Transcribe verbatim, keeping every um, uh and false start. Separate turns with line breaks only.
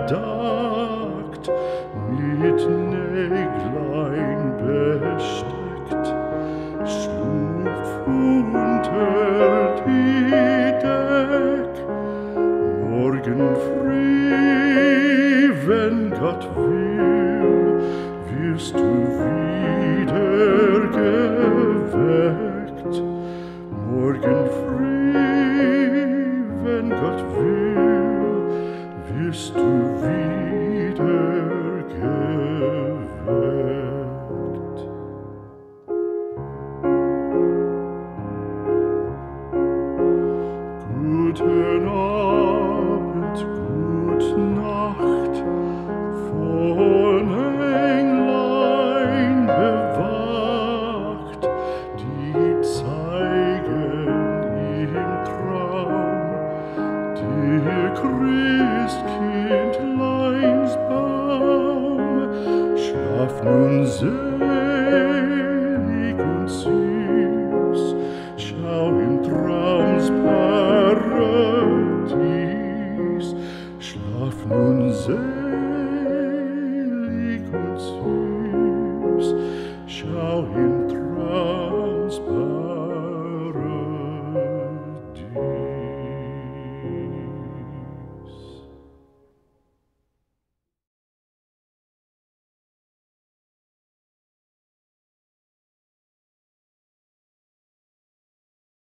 bedagt, mit Näglein besteckt, schlupf unter die Deck. Morgen früh, wenn Gott will, wirst du wieder geweckt. Morgen früh, wenn Gott will, wirst du wieder geweckt. Guten Abend, gute Nacht, von Englein bewacht, die zeigen im Traum der Christkindleins Baum. Schlaf nun sehr